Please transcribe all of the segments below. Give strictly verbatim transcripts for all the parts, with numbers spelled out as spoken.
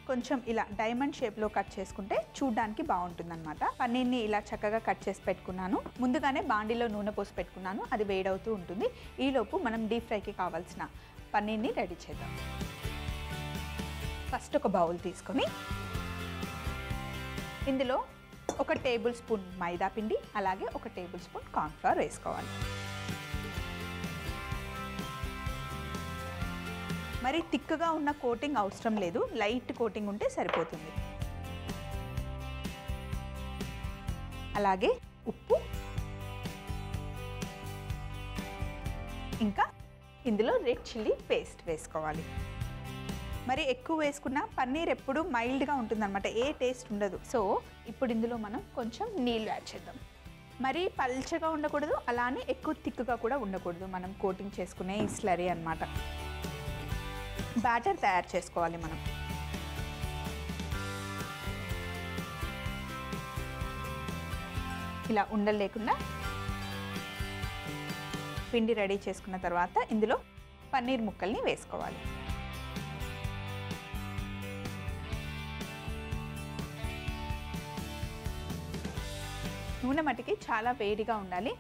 కొంచెం ఇలా డైమండ్ షేప్లో కట్ చేసుకుంటే చూడడానికి బాగుంటుంది అనమాట. పన్నీర్ని ఇలా చక్కగా కట్ చేసి పెట్టుకున్నాను. ముందుగానే బాండీలో నూనె పోసి పెట్టుకున్నాను, అది వేడవుతూ ఉంటుంది. ఈలోపు మనం డీప్ ఫ్రైకి కావాల్సిన పన్నీర్ని రెడీ చేద్దాం. ఫస్ట్ ఒక బౌల్ తీసుకొని ఇందులో ఒక టేబుల్ స్పూన్ మైదా పిండి, అలాగే ఒక టేబుల్ స్పూన్ కార్న్ఫ్లవర్ వేసుకోవాలి. మరి థిక్గా ఉన్న కోటింగ్ అవసరం లేదు, లైట్ కోటింగ్ ఉంటే సరిపోతుంది. అలాగే ఉప్పు, ఇంకా ఇందులో రెడ్ చిల్లీ పేస్ట్ వేసుకోవాలి. మరి ఎక్కువ వేసుకున్న పన్నీర్ ఎప్పుడు మైల్డ్గా ఉంటుందన్నమాట, ఏ టేస్ట్ ఉండదు. సో ఇప్పుడు ఇందులో మనం కొంచెం నీళ్ళు యాడ్ చేద్దాం. మరి పల్చగా ఉండకూడదు, అలానే ఎక్కువ థిక్గా కూడా ఉండకూడదు. మనం కోటింగ్ చేసుకునే ఈ స్లరీ అన్నమాట. బ్యాటర్ తయారు చేసుకోవాలి మనం. ఇలా ఉండలు లేకుండా పిండి రెడీ చేసుకున్న తర్వాత ఇందులో పన్నీర్ ముక్కల్ని వేసుకోవాలి. నూనె మట్టికి చాలా వేడిగా ఉండాలి.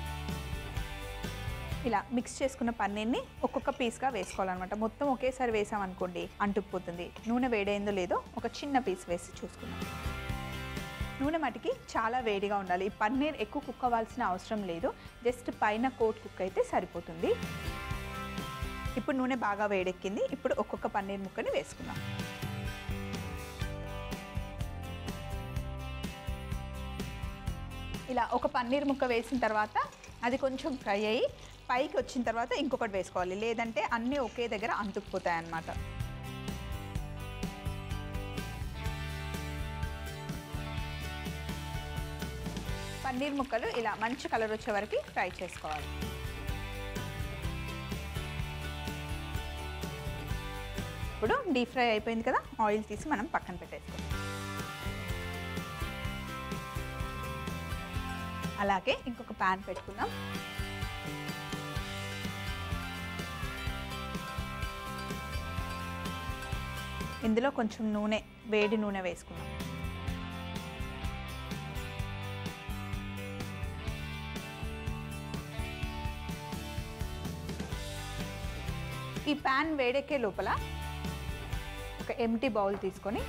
ఇలా మిక్స్ చేసుకున్న పన్నీర్ని ఒక్కొక్క పీస్గా వేసుకోవాలన్నమాట. మొత్తం ఒకేసారి వేసామనుకోండి అంటుకుపోతుంది. నూనె వేడైందో లేదో ఒక చిన్న పీస్ వేసి చూసుకున్నాం. నూనె మట్టికి చాలా వేడిగా ఉండాలి. ఈ పన్నీర్ ఎక్కువ కుక్ అవ్వాల్సిన అవసరం లేదు, జస్ట్ పైన కోట్ కుక్ అయితే సరిపోతుంది. ఇప్పుడు నూనె బాగా వేడెక్కింది. ఇప్పుడు ఒక్కొక్క పన్నీర్ ముక్కని వేసుకుందాం. ఇలా ఒక పన్నీర్ ముక్క వేసిన తర్వాత అది కొంచెం ఫ్రై అయ్యి పైకి వచ్చిన తర్వాత ఇంకొకటి వేసుకోవాలి, లేదంటే అన్నీ ఒకే దగ్గర అంటుకుపోతాయి అన్నమాట. పన్నీర్ ముక్కలు ఇలా మంచి కలర్ వచ్చే వరకు ఫ్రై చేసుకోవాలి. ఇప్పుడు డీప్ ఫ్రై అయిపోయింది కదా, ఆయిల్ తీసి మనం పక్కన పెట్టేసుకోవాలి. అలాగే ఇంకొక ప్యాన్ పెట్టుకుందాం. ఇందులో కొంచెం నూనె, వేడి నూనె వేసుకుందాం. ఈ ప్యాన్ వేడెక్కే లోపల ఒక ఎంటీ బౌల్ తీసుకొని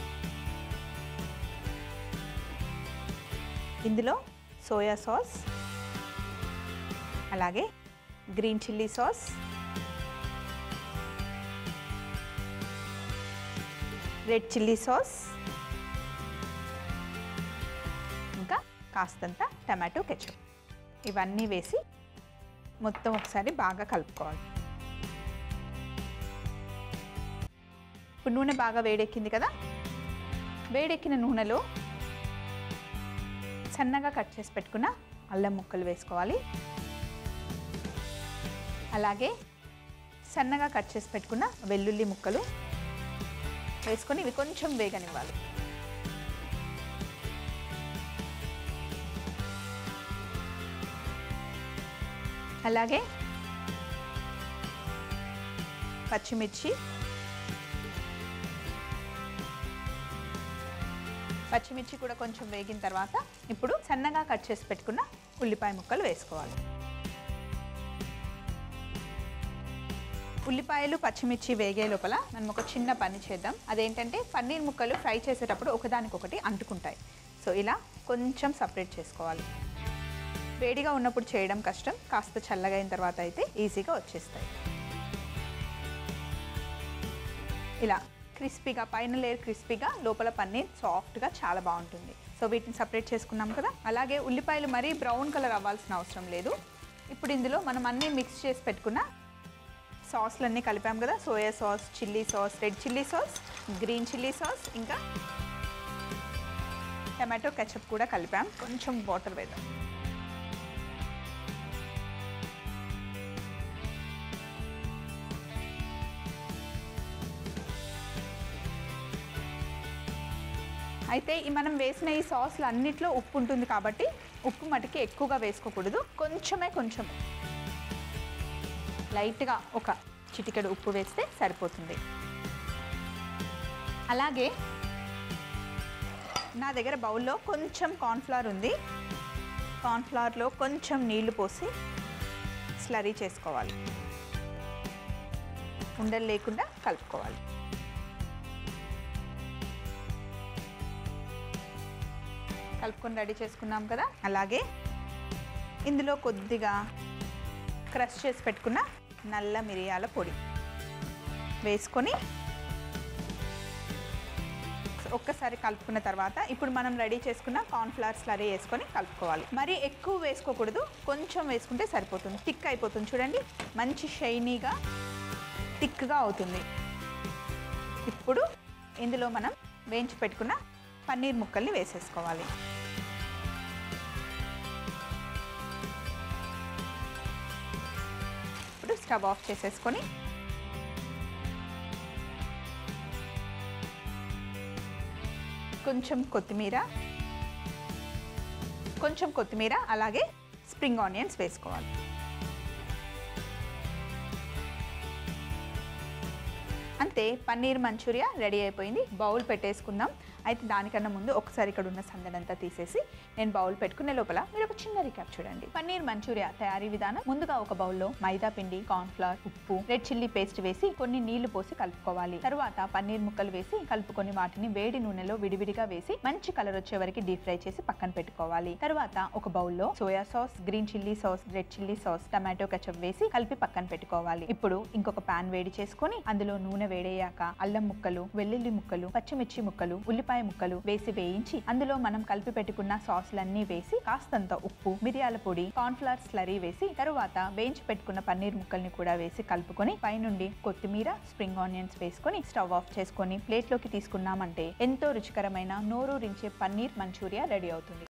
ఇందులో సోయా సాస్, అలాగే green chilli sauce, red chilli sauce, ఇంకా కాస్తంత టమాటో కెచప్ ఇవన్నీ వేసి మొత్తం ఒకసారి బాగా కలుపుకోవాలి. ఇప్పుడు నూనె బాగా వేడెక్కింది కదా, వేడెక్కిన నూనెలో సన్నగా కట్ చేసి పెట్టుకున్న అల్లం ముక్కలు వేసుకోవాలి. అలాగే సన్నగా కట్ చేసి పెట్టుకున్న వెల్లుల్లి ముక్కలు వేసుకొని ఇవి కొంచెం వేగనివ్వాలి. అలాగే పచ్చిమిర్చి, పచ్చిమిర్చి కూడా కొంచెం వేగిన తర్వాత ఇప్పుడు సన్నగా కట్ చేసి పెట్టుకున్న ఉల్లిపాయ ముక్కలు వేసుకోవాలి. ఉల్లిపాయలు పచ్చిమిర్చి వేగే లోపల మనం ఒక చిన్న పని చేద్దాం. అదేంటంటే పన్నీర్ ముక్కలు ఫ్రై చేసేటప్పుడు ఒకదానికొకటి అంటుకుంటాయి. సో ఇలా కొంచెం సపరేట్ చేసుకోవాలి. వేడిగా ఉన్నప్పుడు చేయడం కష్టం, కాస్త చల్లగా అయిన తర్వాత అయితే ఈజీగా వచ్చేస్తాయి. ఇలా క్రిస్పీగా, పైన లేయర్ క్రిస్పీగా, లోపల పన్నీర్ సాఫ్ట్గా చాలా బాగుంటుంది. సో వీటిని సపరేట్ చేసుకున్నాం కదా. అలాగే ఉల్లిపాయలు మరీ బ్రౌన్ కలర్ అవ్వాల్సిన అవసరం లేదు. ఇప్పుడు ఇందులో మనం అన్నీ మిక్స్ చేసి పెట్టుకున్న సాస్లన్నీ కలిపాం కదా, soya sauce, chilli sauce, red chilli sauce, green chilli sauce, ఇంకా టమాటో కెచప్ కూడా కలిపాం. కొంచెం వాటర్ వేద్దాం. అయితే ఈ మనం వేసిన ఈ సాస్లు అన్నిట్లో ఉప్పు ఉంటుంది కాబట్టి ఉప్పు మటుకి ఎక్కువగా వేసుకోకూడదు, కొంచెమే కొంచెం లైట్గా ఒక చిటికెడు ఉప్పు వేస్తే సరిపోతుంది. అలాగే నా దగ్గర బౌల్లో కొంచెం కార్న్ఫ్లవర్ ఉంది. కార్న్ఫ్లవర్లో కొంచెం నీళ్లు పోసి స్లరీ చేసుకోవాలి. ఉండలు లేకుండా కలుపుకోవాలి. కలుపుకొని రెడీ చేసుకున్నాం కదా. అలాగే ఇందులో కొద్దిగా క్రష్ చేసి పెట్టుకున్న నల్ల మిరియాల పొడి వేసుకొని ఒక్కసారి కలుపుకున్న తర్వాత ఇప్పుడు మనం రెడీ చేసుకున్న కార్న్ఫ్లవర్ స్లరీ వేసుకొని కలుపుకోవాలి. మరీ ఎక్కువ వేసుకోకూడదు, కొంచెం వేసుకుంటే సరిపోతుంది. థిక్ అయిపోతుంది చూడండి, మంచి షైనీగా థిక్గా అవుతుంది. ఇప్పుడు ఇందులో మనం వేయించి పెట్టుకున్న పన్నీర్ ముక్కల్ని వేసేసుకోవాలి. ఇప్పుడు స్టవ్ ఆఫ్ చేసేసుకొని కొంచెం కొత్తిమీర కొంచెం కొత్తిమీర అలాగే స్ప్రింగ్ ఆనియన్స్ వేసుకోవాలి. అంతే, పన్నీర్ మంచూరియా రెడీ అయిపోయింది. బౌల్ పెట్టేసుకుందాం. అయితే దానికన్నా ముందు ఒకసారి ఇక్కడ ఉన్న సందడంతా తీసేసి నేను బౌల్ పెట్టుకునే లోపల మీరు ఒక చిన్న రికాప్ చూడండి. పన్నీర్ మంచూరియా తయారీ విధానం: ముందుగా ఒక బౌల్లో మైదా పిండి, కార్న్ఫ్లవర్, ఉప్పు, రెడ్ చిల్లీ పేస్ట్ వేసి కొన్ని నీళ్లు పోసి కలుపుకోవాలి. తర్వాత పన్నీర్ ముక్కలు వేసి కలుపుకొని వాటిని వేడి నూనెలో విడివిడిగా వేసి మంచి కలర్ వచ్చే వరకు డీప్ ఫ్రై చేసి పక్కన పెట్టుకోవాలి. తర్వాత ఒక బౌల్లో soya sauce, green chilli sauce, red chilli sauce, tomato ketchup వేసి కలిపి పక్కన పెట్టుకోవాలి. ఇప్పుడు ఇంకొక పాన్ వేడి చేసుకొని అందులో నూనె వేడయ్యాక అల్లం ముక్కలు, వెల్లుల్లి ముక్కలు, పచ్చిమిర్చి ముక్కలు, ఉల్లిపాయ ముక్కలు వేసి వేయించి అందులో మనం కలిపి పెట్టుకున్న సాసులన్నీ వేసి కాస్తంత ఉప్పు, మిరియాల పొడి, కార్న్ఫ్లవర్ స్లరీ వేసి తరువాత వేయించి పెట్టుకున్న పన్నీర్ ముక్కల్ని కూడా వేసి కలుపుకొని పైనుండి కొత్తిమీర, స్ప్రింగ్ ఆనియన్స్ వేసుకొని స్టవ్ ఆఫ్ చేసుకొని ప్లేట్లోకి తీసుకున్నామంటే ఎంతో రుచికరమైన నోరూరించే పన్నీర్ మంచూరియా రెడీ అవుతుంది.